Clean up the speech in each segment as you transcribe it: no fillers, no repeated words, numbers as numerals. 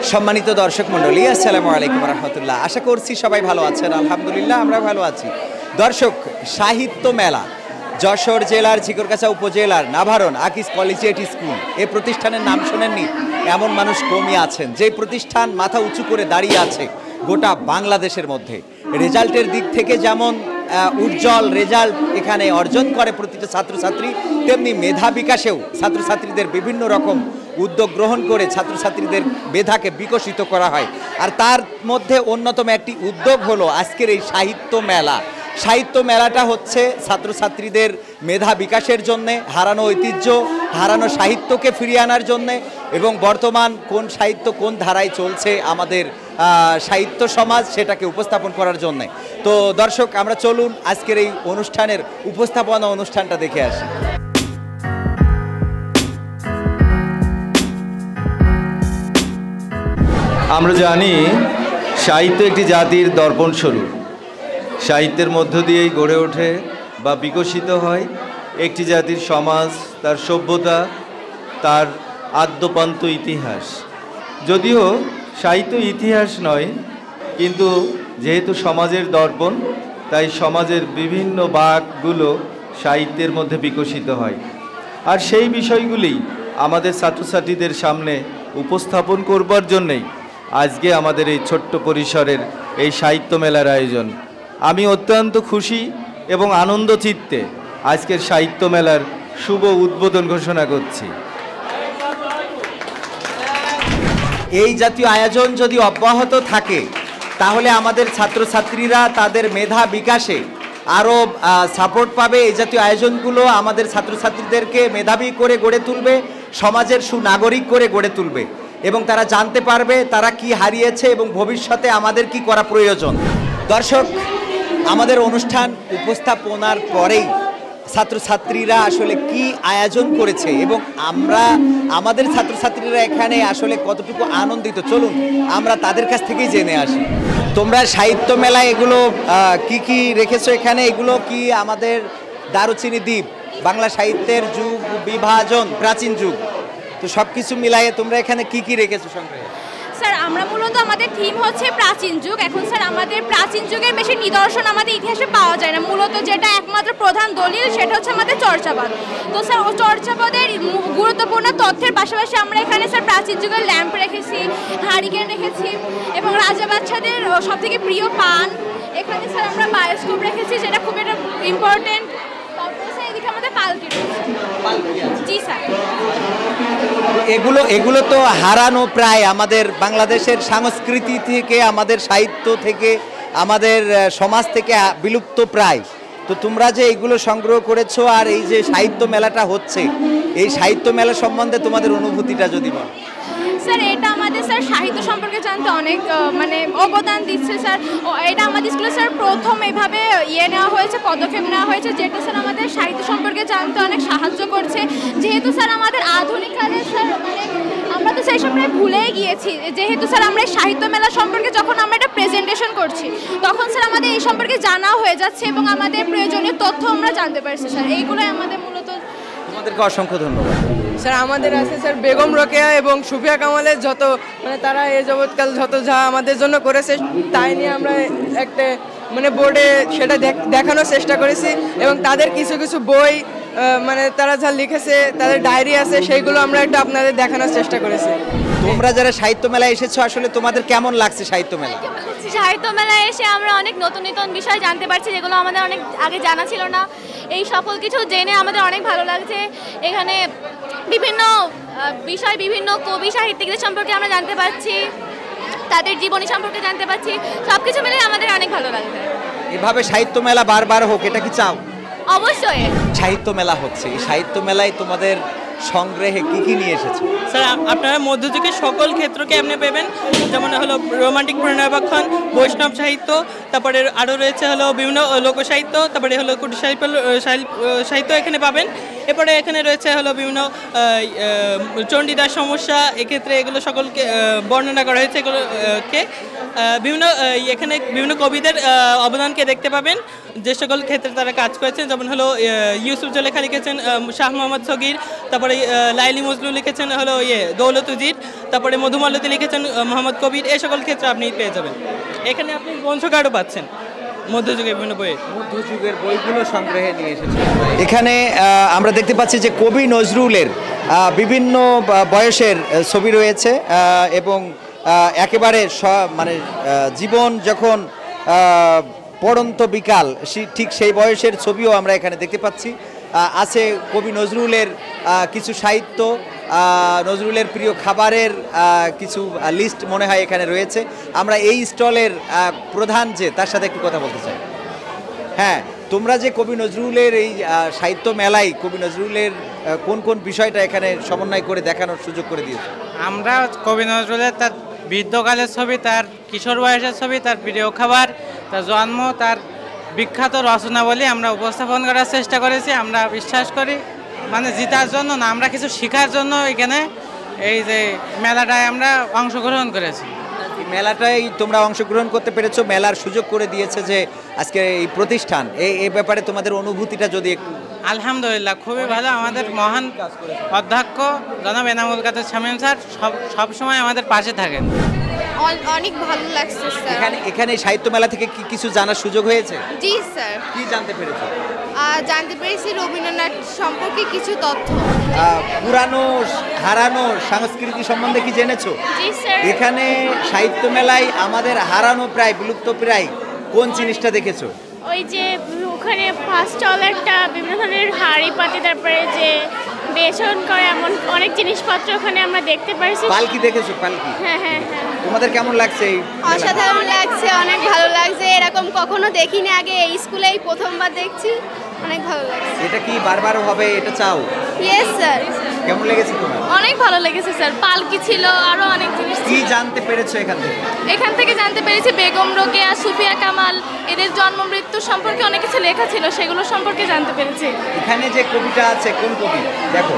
সম্মানিত দর্শক মণ্ডলী, আসসালামু আলাইকুম রহমতুল্লাহ। আশা করছি সবাই ভালো আছেন। আলহামদুলিল্লাহ আমরা ভালো আছি। দর্শক, সাহিত্য মেলা যশোর জেলার ঝিকরগাছা উপজেলার নাভারণ আকিস কলেজিয়েট স্কুল, এই প্রতিষ্ঠানের নাম শোনেননি এমন মানুষ কমই আছেন। যে প্রতিষ্ঠান মাথা উঁচু করে দাঁড়িয়ে আছে গোটা বাংলাদেশের মধ্যে। রেজাল্টের দিক থেকে যেমন উজ্জ্বল রেজাল্ট এখানে অর্জন করে প্রতিটা ছাত্রছাত্রী, তেমনি মেধা বিকাশেও ছাত্রছাত্রীদের বিভিন্ন রকম উদ্যোগ গ্রহণ করে ছাত্রছাত্রীদের মেধাকে বিকশিত করা হয়। আর তার মধ্যে অন্যতম একটি উদ্যোগ হলো আজকের এই সাহিত্য মেলা। সাহিত্য মেলাটা হচ্ছে ছাত্রছাত্রীদের মেধা বিকাশের জন্যে, হারানো ঐতিহ্য, হারানো সাহিত্যকে ফিরিয়ে আনার জন্যে, এবং বর্তমান কোন সাহিত্য কোন ধারায় চলছে আমাদের সাহিত্য সমাজ, সেটাকে উপস্থাপন করার জন্যে। তো দর্শক, আমরা চলুন আজকের এই অনুষ্ঠানের উপস্থাপনা অনুষ্ঠানটা দেখে আসি। আমরা জানি সাহিত্য একটি জাতির দর্পণ স্বরূপ। সাহিত্যের মধ্য দিয়েই গড়ে ওঠে বা বিকশিত হয় একটি জাতির সমাজ, তার সভ্যতা, তার আদ্যপান্ত ইতিহাস। যদিও সাহিত্য ইতিহাস নয়, কিন্তু যেহেতু সমাজের দর্পণ, তাই সমাজের বিভিন্ন ভাগগুলো সাহিত্যের মধ্যে বিকশিত হয়। আর সেই বিষয়গুলি আমাদের ছাত্রছাত্রীদের সামনে উপস্থাপন করবার জন্যেই আজকে আমাদের এই ছোট্ট পরিসরের এই সাহিত্য মেলার আয়োজন। আমি অত্যন্ত খুশি এবং আনন্দ চিত্তে আজকের সাহিত্য মেলার শুভ উদ্বোধন ঘোষণা করছি। এই জাতীয় আয়োজন যদি অব্যাহত থাকে, তাহলে আমাদের ছাত্রছাত্রীরা তাদের মেধা বিকাশে আরও সাপোর্ট পাবে। এই জাতীয় আয়োজনগুলো আমাদের ছাত্রছাত্রীদেরকে মেধাবী করে গড়ে তুলবে, সমাজের সুনাগরিক করে গড়ে তুলবে, এবং তারা জানতে পারবে তারা কি হারিয়েছে এবং ভবিষ্যতে আমাদের কি করা প্রয়োজন। দর্শক, আমাদের অনুষ্ঠান উপস্থাপনার পরেই ছাত্রছাত্রীরা আসলে কি আয়োজন করেছে এবং আমাদের ছাত্রছাত্রীরা এখানে আসলে কতটুকু আনন্দিত, চলুন আমরা তাদের কাছ থেকেই জেনে আসি। তোমরা সাহিত্য মেলা এগুলো কি রেখেছো এখানে? এগুলো কি আমাদের দারুচিনি দ্বীপ, বাংলা সাহিত্যের যুগ বিভাজন, প্রাচীন যুগ, তো সব কিছু মিলাইয়ে তোমরা এখানে কি রেখেছো সংগ্রহে? স্যার, আমরা মূলত আমাদের থিম হচ্ছে প্রাচীন যুগ। এখন স্যার আমাদের প্রাচীন যুগের বেশি নিদর্শন আমাদের ইতিহাসে পাওয়া যায় না। মূলত যেটা একমাত্র প্রধান দলিল সেটা হচ্ছে আমাদের চর্যাপদ। তো স্যার ও চর্যাপদের গুরুত্বপূর্ণ তথ্যের পাশাপাশি আমরা এখানে স্যার প্রাচীন যুগের ল্যাম্প রেখেছি, হারিকেন রেখেছি, এবং রাজা বাচ্চাদের সবথেকে প্রিয় পান। এখানে স্যার আমরা বায়োস্কোপ রেখেছি, যেটা খুব একটা ইম্পর্টেন্ট। এদিকে আমাদের পালকি রয়েছে। জি স্যার। এগুলো তো হারানো প্রায় আমাদের বাংলাদেশের সংস্কৃতি থেকে, আমাদের সাহিত্য থেকে, আমাদের সমাজ থেকে বিলুপ্ত প্রায়। তো তোমরা যে এগুলো সংগ্রহ করেছো আর এই যে সাহিত্য মেলাটা হচ্ছে, এই সাহিত্য মেলা সম্বন্ধে তোমাদের অনুভূতিটা যদি বলো। স্যার, এটা আমাদের স্যার সাহিত্য সম্পর্কে জানতে অনেক অবদান দিচ্ছে স্যার। এটা আমাদের স্কুলে স্যার প্রথম এভাবে নেওয়া হয়েছে, পদক্ষেপ নেওয়া হয়েছে, যেটা স্যার আমাদের সাহিত্য সম্পর্কে জানতে অনেক সাহায্য করছে। যেহেতু স্যার আমাদের আধুনিক কালে স্যার আমরা তো সেই সময় ভুলেই গিয়েছি, যেহেতু স্যার আমরা সাহিত্য মেলা সম্পর্কে যখন আমরা এটা প্রেজেন্টেশন করছি, তখন স্যার আমাদের এই সম্পর্কে জানা হয়ে যাচ্ছে এবং আমাদের প্রয়োজনীয় তথ্য আমরা জানতে পারছি স্যার। এইগুলোই আমাদের মূলত। তোমাদেরকে অসংখ্য ধন্যবাদ। স্যার, আমাদের আছে স্যার বেগম রোকেয়া এবং সুফিয়া কামালের যত তারা এ যাবৎকাল যত যা আমাদের জন্য করেছে, তাই নিয়ে আমরা একটা বোর্ডে সেটা দেখানোর চেষ্টা করেছি, এবং তাদের কিছু কিছু বই তারা যা লিখেছে, তাদের ডায়েরি আছে, সেইগুলো আমরা একটু আপনাদের দেখানোর চেষ্টা করেছি। তোমরা যারা সাহিত্য মেলায় এসেছো, আসলে তোমাদের কেমন লাগছে সাহিত্য মেলা? সাহিত্য মেলায় এসে আমরা অনেক নতুন নতুন বিষয় জানতে পারছি, যেগুলো আমাদের অনেক আগে জানা ছিল না। এই সকল কিছু জেনে আমাদের অনেক ভালো লাগছে। এখানে বিভিন্ন বিষয়, বিভিন্ন কবি সাহিত্যিকদের সম্পর্কে আমরা জানতে পারছি, তাদের জীবনী সম্পর্কে জানতে পারছি। সব কিছু মিলে আমাদের অনেক ভালো লাগছে। এভাবে সাহিত্য মেলা বারবার হোক, এটা কি চাও? অবশ্যই। সাহিত্য মেলা হচ্ছে, এই সাহিত্য মেলায় তোমাদের সংগ্রহে কি নিয়ে এসেছো? স্যার, আপনারা মধ্যযুগের সকল ক্ষেত্রকে আপনি পাবেন, যেমন হলো রোমান্টিক প্রণয়বাক্ষণ, বৈষ্ণব সাহিত্য, তারপরে আরও রয়েছে হলো বিভিন্ন লোকসাহিত্য, তারপরে হলো কুটির সাহিত্য এখানে পাবেন। এরপরে এখানে রয়েছে হলো বিভিন্ন চণ্ডীদাস সমস্যা, এক্ষেত্রে এগুলো সকলকে বর্ণনা করা হয়েছে। এগুলোকে বিভিন্ন এখানে বিভিন্ন কবিদের অবদানকে দেখতে পাবেন, যে সকল ক্ষেত্রে তারা কাজ করেছেন। যেমন হলো ইউসুফ জলেখা লিখেছেন শাহ মোহাম্মদ সগির, তারপরে লাইলি মজনু লিখেছেন হলো দৌলত উজির, তারপরে মধুমালতী লিখেছেন মোহাম্মদ কবির। এই সকল ক্ষেত্রে আপনি পেয়ে যাবেন। এখানে আপনি গ্রন্থকারও পাচ্ছেন মধ্যযুগের বিভিন্ন বই, মধ্যযুগের বইগুলো সংগ্রহে নিয়ে এসেছেন। এখানে আমরা দেখতে পাচ্ছি যে কবি নজরুলের বিভিন্ন বয়সের ছবি রয়েছে এবং একেবারে মানে জীবন যখন পড়ন্ত বিকাল ঠিক সেই বয়সের ছবিও আমরা এখানে দেখতে পাচ্ছি। আছে কবি নজরুলের কিছু সাহিত্য, নজরুলের প্রিয় খাবারের কিছু লিস্ট মনে হয় এখানে রয়েছে। আমরা এই স্টলের প্রধান যে তার সাথে একটু কথা বলতে চাই। হ্যাঁ, তোমরা যে কবি নজরুলের এই সাহিত্য মেলায় কবি নজরুলের কোন কোন বিষয়টা এখানে সমন্বয় করে দেখানোর সুযোগ করে দিয়েছো? আমরা কবি নজরুলের তার বৃদ্ধকালের ছবি, তার কিশোর বয়সের ছবি, তার প্রিয় খাবার, তার জন্ম, তার বিখ্যাত রচনাবলী আমরা উপস্থাপন করার চেষ্টা করেছি। আমরা বিশ্বাস করি মানে জিতার জন্য না, আমরা কিছু শেখার জন্য এখানে এই যে মেলাটায় আমরা অংশগ্রহণ করেছি। মেলাটায় তোমরা অংশগ্রহণ করতে পেরেছো, মেলার সুযোগ করে দিয়েছে যে আজকে এই প্রতিষ্ঠান, এই ব্যাপারে তোমাদের অনুভূতিটা যদি একটু। আলহামদুলিল্লাহ, খুবই ভালো। আমাদের মহান অধ্যক্ষ জনাব এনামুল কাদের শামীম স্যার সবসময় আমাদের পাশে থাকেন। অনেক ভালো লাগছে স্যার। এখানে সাহিত্য মেলা থেকে কি কিছু জানার সুযোগ হয়েছে? জি স্যার। কি জানতে পেরেছো? জানতে পেরেছি রবীন্দ্রনাথ সম্পর্কে কিছু তথ্য। পুরানো হারানো সংস্কৃতি সম্বন্ধে কি জেনেছো? জি স্যার। এখানে সাহিত্য মেলায় আমাদের হারানো প্রায় বিলুপ্ত প্রায় কোন জিনিসটা দেখেছো? ওই যে ওখানে ফার্স্ট স্টলারটা বিভিন্ন ধরনের হাড়ি পাতি, তারপরে যে বেসন করে এমন অনেক জিনিসপত্র ওখানে আমরা দেখতে পারছি। পালকি দেখেছো? পালকি? হ্যাঁ হ্যাঁ হ্যাঁ। তোমাদের কেমন লাগছে? অসাধারণ লাগছে, অনেক ভালো লাগছে। এরকম কখনো দেখিনি আগে, এই স্কুলেই প্রথমবার দেখছি, অনেক ভালো লাগছে। এটা কি বারবার হবে, এটা চাও? Yes sir. কেমন লেগেছে তোমার? অনেক ভালো লেগেছে স্যার। পালকি ছিল, আরো অনেক জিনিস কি ছিল। জানতে পেরেছো এখান থেকে? এখান থেকে জানতে পেরেছি বেগম রোকেয়া, সুফিয়া কামাল, এদের জন্ম মৃত্যু সম্পর্কে অনেক কিছু লেখা ছিল, সেগুলো সম্পর্কে জানতে পেরেছি। এখানে যে কবিতা আছে কোন কবি দেখো?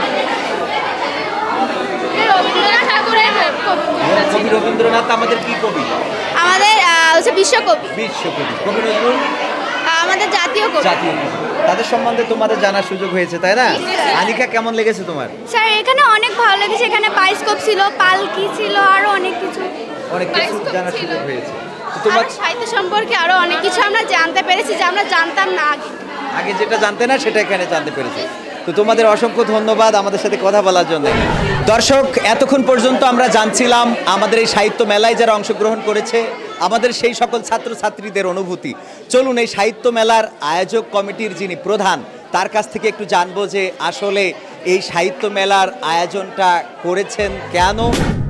রবীন্দ্রনাথ ঠাকুরের কবি রবীন্দ্রনাথ আমাদের কি কবি? আমাদের হচ্ছে বিশ্বকবি। বিশ্বকবি। কবি নজরুল আমাদের জাতীয় কবি। জাতীয় কবি। তাদের সম্বন্ধে তোমাদের জানার সুযোগ হয়েছে, তাই না? আনিকা, কেমন লেগেছে তোমার? স্যার এখানে অনেক ভালো লেগেছে। এখানে বায়োস্কোপ ছিল, পালকি ছিল, আরো অনেক কিছু জানার সুযোগ হয়েছে। তো তোমার সাহিত্য সম্পর্কে আরো অনেক কিছু আমরা জানতে পেরেছি যে আমরা জানতাম না আগে যেটা জানতে না সেটা এখানে জানতে পেরেছি। তো তোমাদের অসংখ্য ধন্যবাদ আমাদের সাথে কথা বলার জন্য। দর্শক, এতক্ষণ পর্যন্ত আমরা জানছিলাম আমাদের এই সাহিত্য মেলায় যারা অংশগ্রহণ করেছে আমাদের সেই সকল ছাত্রছাত্রীদের অনুভূতি। চলুন এই সাহিত্য মেলার আয়োজক কমিটির যিনি প্রধান তার কাছ থেকে একটু জানবো যে আসলে এই সাহিত্য মেলার আয়োজনটা করেছেন কেন।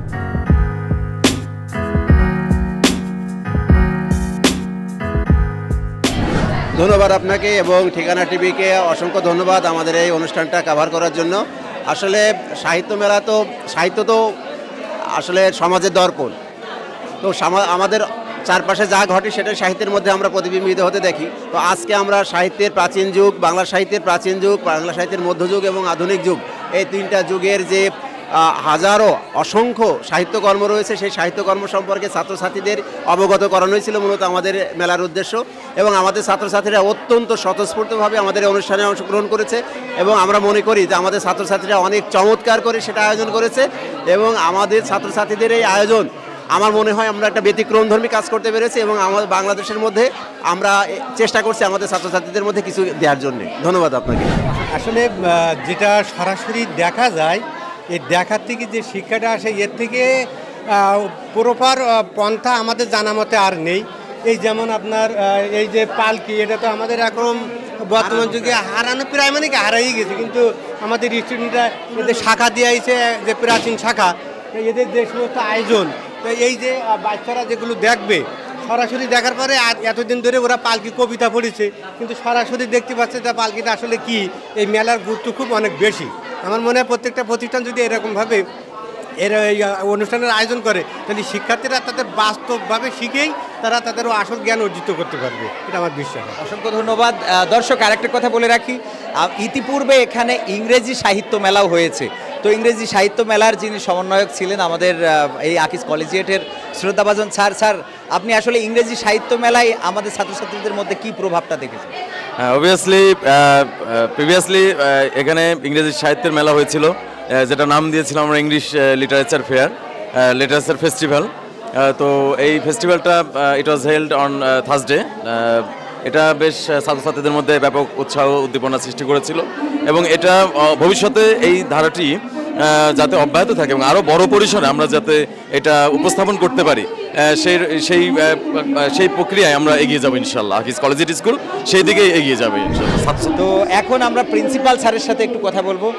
ধন্যবাদ আপনাকে এবং ঠিকানা টিভিকে অসংখ্য ধন্যবাদ আমাদের এই অনুষ্ঠানটা কভার করার জন্য। আসলে সাহিত্য তো আসলে সমাজের দর্পণ। তো আমাদের চারপাশে যা ঘটে সেটা সাহিত্যের মধ্যে আমরা প্রতিবিম্বিত হতে দেখি। তো আজকে আমরা সাহিত্যের প্রাচীন যুগ, বাংলা সাহিত্যের প্রাচীন যুগ, বাংলা সাহিত্যের মধ্যযুগ এবং আধুনিক যুগ, এই তিনটা যুগের যে হাজারো অসংখ্য সাহিত্যকর্ম রয়েছে সেই সাহিত্যকর্ম সম্পর্কে ছাত্রছাত্রীদের অবগত করানো হয়েছিল মূলত আমাদের মেলার উদ্দেশ্য। এবং আমাদের ছাত্রছাত্রীরা অত্যন্ত স্বতঃস্ফূর্তভাবে আমাদের এই অনুষ্ঠানে অংশগ্রহণ করেছে এবং আমরা মনে করি যে আমাদের ছাত্রছাত্রীরা অনেক চমৎকার করে সেটা আয়োজন করেছে। এবং আমাদের ছাত্রছাত্রীদের এই আয়োজন আমার মনে হয় আমরা একটা ব্যতিক্রমধর্মী কাজ করতে পেরেছি এবং আমাদের বাংলাদেশের মধ্যে আমরা চেষ্টা করছি আমাদের ছাত্রছাত্রীদের মধ্যে কিছু দেওয়ার জন্য। ধন্যবাদ আপনাকে। আসলে যেটা সরাসরি দেখা যায়, এই দেখার থেকে যে শিক্ষাটা আসে এর থেকে প্রপার পন্থা আমাদের জানা মতে আর নেই। এই যেমন আপনার এই যে পালকি, এটা তো আমাদের এখন বর্তমান যুগে হারানো প্রায় মানে কি হারাই গেছে, কিন্তু আমাদের স্টুডেন্টরা এদের শাখা দিয়ে আইছে, যে প্রাচীন শাখা, এদের যে সমস্ত আয়োজন, তো এই যে বাচ্চারা যেগুলো দেখবে সরাসরি দেখার পরে আর এতদিন ধরে ওরা পালকি কবিতা পড়েছে, কিন্তু সরাসরি দেখতে পাচ্ছে যে পালকিটা আসলে কি। এই মেলার গুরুত্ব খুব অনেক বেশি। আমার মনে হয় প্রত্যেকটা প্রতিষ্ঠান যদি এরকমভাবে এই অনুষ্ঠানের আয়োজন করে তাহলে শিক্ষার্থীরা তাদের বাস্তবভাবে শিখেই তারা তাদেরও আসল জ্ঞান অর্জিত করতে পারবে, এটা আমার বিশ্বাস। অসংখ্য ধন্যবাদ। দর্শক, আরেকটা কথা বলে রাখি, ইতিপূর্বে এখানে ইংরেজি সাহিত্য মেলাও হয়েছে। তো ইংরেজি সাহিত্য মেলার যিনি সমন্বয়ক ছিলেন আমাদের এই আকিজ কলেজিয়েটের শ্রদ্ধাভাজন স্যার, আপনি আসলে ইংরেজি সাহিত্য মেলায় আমাদের ছাত্রছাত্রীদের মধ্যে কি প্রভাবটা দেখেছেন? অবভিয়াসলি প্রিভিয়াসলি এখানে ইংরেজি সাহিত্যের মেলা হয়েছিল, যেটা নাম দিয়েছিলাম আমরা English literature fair, literature festival. তো এই ফেস্টিভ্যালটা it was held on Thursday. এটা বেশ ছাত্রছাত্রীদের মধ্যে ব্যাপক উৎসাহ উদ্দীপনা সৃষ্টি করেছিল এবং এটা ভবিষ্যতে এই ধারাটি যাতে অব্যাহত থাকে এবং আরও বড় পরিসরে আমরা যাতে এটা উপস্থাপন করতে পারি, সেই প্রক্রিয়ায় আমরা এগিয়ে যাবো ইনশাল্লাহ। আকিজ কলেজিয়েট স্কুল সেই দিকে এগিয়ে যাবে ইনশাল্লাহ। তো এখন আমরা প্রিন্সিপাল স্যারের সাথে একটু কথা বলবো।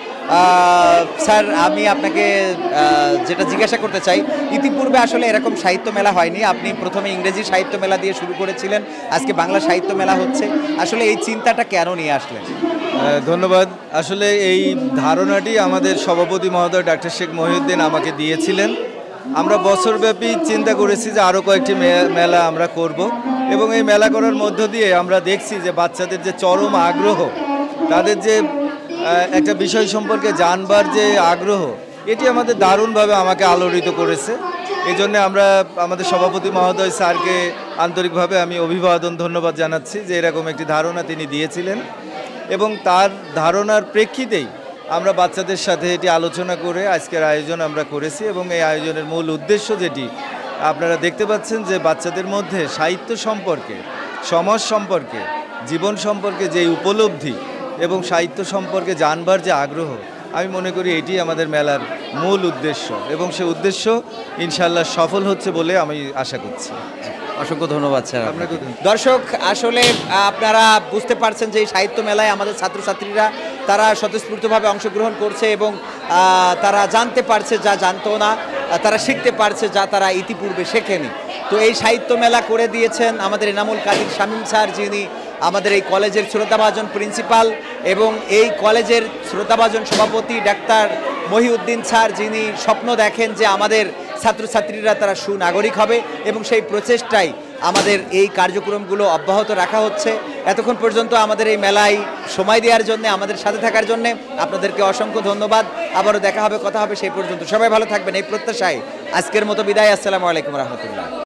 স্যার, আমি আপনাকে যেটা জিজ্ঞাসা করতে চাই, ইতিপূর্বে আসলে এরকম সাহিত্য মেলা হয়নি। আপনি প্রথমে ইংরেজি সাহিত্য মেলা দিয়ে শুরু করেছিলেন, আজকে বাংলা সাহিত্য মেলা হচ্ছে। আসলে এই চিন্তাটা কেন নিয়ে আসলেন? ধন্যবাদ। আসলে এই ধারণাটি আমাদের সভাপতি মহোদয় ডাক্তার শেখ মহিউদ্দিন আমাকে দিয়েছিলেন। আমরা বছরব্যাপী চিন্তা করেছি যে আরও কয়েকটি মেলা আমরা করব এবং এই মেলা করার মধ্য দিয়ে আমরা দেখছি যে বাচ্চাদের যে চরম আগ্রহ, তাদের যে একটা বিষয় সম্পর্কে জানবার যে আগ্রহ, এটি আমাদের দারুণভাবে আমাকে আলোড়িত করেছে। এই জন্য আমরা আমাদের সভাপতি মহোদয় স্যারকে আন্তরিকভাবে আমি অভিবাদন ধন্যবাদ জানাচ্ছি যে এরকম একটি ধারণা তিনি দিয়েছিলেন এবং তার ধারণার প্রেক্ষিতেই আমরা বাচ্চাদের সাথে এটি আলোচনা করে আজকের আয়োজন আমরা করেছি এবং এই আয়োজনের মূল উদ্দেশ্য যেটি আপনারা দেখতে পাচ্ছেন যে বাচ্চাদের মধ্যে সাহিত্য সম্পর্কে, সমাজ সম্পর্কে, জীবন সম্পর্কে যে উপলব্ধি এবং সাহিত্য সম্পর্কে জানবার যে আগ্রহ, আমি মনে করি এটি আমাদের মেলার মূল উদ্দেশ্য এবং সে উদ্দেশ্য ইনশাআল্লাহ সফল হচ্ছে বলে আমি আশা করছি। অসংখ্য ধন্যবাদ স্যার আপনাকে। দর্শক, আসলে আপনারা বুঝতে পারছেন যে এই সাহিত্য মেলায় আমাদের ছাত্রছাত্রীরা তারা স্বতঃস্ফূর্তভাবে অংশগ্রহণ করছে এবং তারা জানতে পারছে যা জানতো না, তারা শিখতে পারছে যা তারা ইতিপূর্বে শেখেনি। তো এই সাহিত্য মেলা করে দিয়েছেন আমাদের এনামুল কাদির শামীম স্যার, যিনি আমাদের এই কলেজের শ্রদ্ধাভাজন প্রিন্সিপাল, এবং এই কলেজের শ্রদ্ধাভাজন সভাপতি ডাক্তার মহিউদ্দিন স্যার, যিনি স্বপ্ন দেখেন যে আমাদের ছাত্রছাত্রীরা তারা সুনাগরিক হবে এবং সেই প্রচেষ্টায় আমাদের এই কার্যক্রমগুলো অব্যাহত রাখা হচ্ছে। এতক্ষণ পর্যন্ত আমাদের এই মেলায় সময় দেওয়ার জন্য, আমাদের সাথে থাকার জন্য আপনাদেরকে অসংখ্য ধন্যবাদ। আবারও দেখা হবে, কথা হবে, সেই পর্যন্ত সবাই ভালো থাকবেন এই প্রত্যাশায় আজকের মতো বিদায়। আসসালামু আলাইকুম রহমতুল্লাহ।